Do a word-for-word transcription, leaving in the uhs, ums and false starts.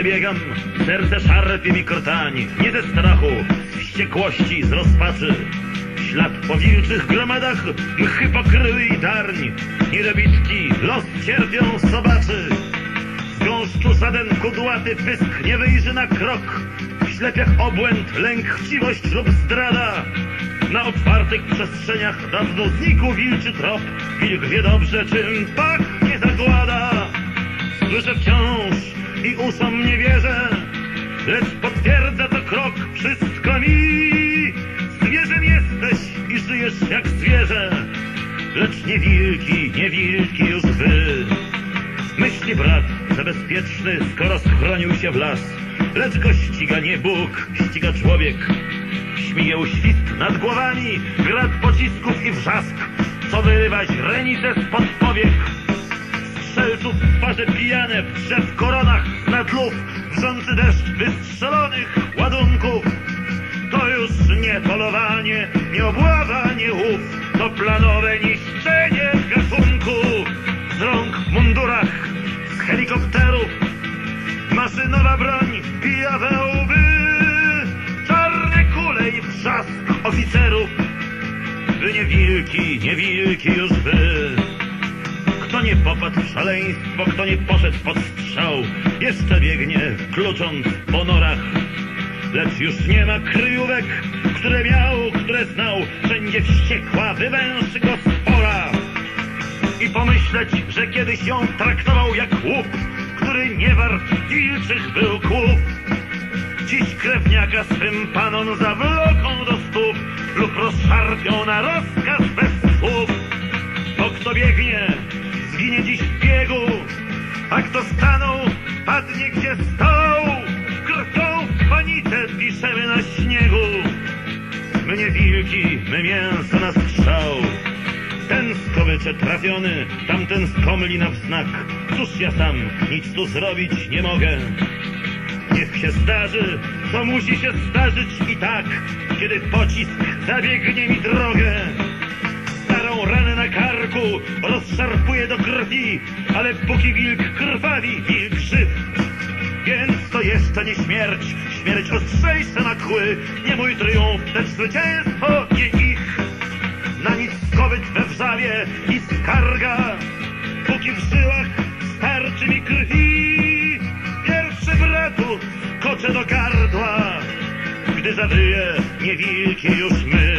przebiegam, serce szarpie mi krtań, nie ze strachu, z wściekłości, z rozpaczy. Ślad po wilczych gromadach, mchy pokryły i darń, niedobitki los cierpią sobaczy. Z gąszczu żaden kudłaty pysk nie wyjrzy na krok, w ślepiach obłęd, lęk, chciwość lub zdrada. Na otwartych przestrzeniach dawno znikł wilczy trop, wilk wie dobrze, czym pachnie zagłada. Słyszę wciąż i uszom nie wierzę, lecz potwierdza to krok wszystko mi. Zwierzem jesteś i żyjesz jak zwierzę, lecz nie wilki, nie wilki już wy. Myśli brat, że bezpieczny, skoro schronił się w las, lecz go ściga nie Bóg, ściga człowiek. Śmigieł świst nad głowami, grad pocisków i wrzask, co wyrywa źrenicę spod powiek. Strzelców twarze pijane, w drzew koronach z nadlów, wrzący deszcz wystrzelonych ładunków. To już nie polowanie, nie obława, nie łów, to planowe niszczenie gatunku. Z rąk w mundurach, z helikopterów, maszynowa broń pija we łby. Czarne kule i wrzask oficerów. Wy nie wilki, nie wilki już wy. Kto nie popadł w szaleństwo, kto nie poszedł pod strzał, jeszcze biegnie, klucząc po norach. Lecz już nie ma kryjówek, które miał, które znał. Wszędzie wściekła wywęszy go spora. I pomyśleć, że kiedyś ją traktował jak łup, który nie wart wilczych był kłów. Dziś krewniaka swym panom zawloką do stóp lub rozszarpią na rozkaz bez słów. Bo kto biegnie, zginie dziś w biegu, a kto stanął, padnie gdzie stał. Krwią w panice piszemy na śniegu. My nie wilki, my mięso na strzał. Ten skowycze trafiony, tamten skomli na wznak. Cóż ja sam, nic tu zrobić nie mogę. Niech się zdarzy, co musi się zdarzyć i tak, kiedy pocisk zabiegnie mi drogę. Starą ranę na karku rozszarpuje do krwi, ale póki wilk krwawi, wilk żyw. Więc to jeszcze nie śmierć, śmierć ostrzejsza na kły. Nie mój triumf, lecz zwycięstwo, nie ich. Na nic skowyt we wrzawie i skarga, póki w żyłach starczy mi krwi. Pierwszy bratu koczę do gardła, gdy zawyje nie wilki już my.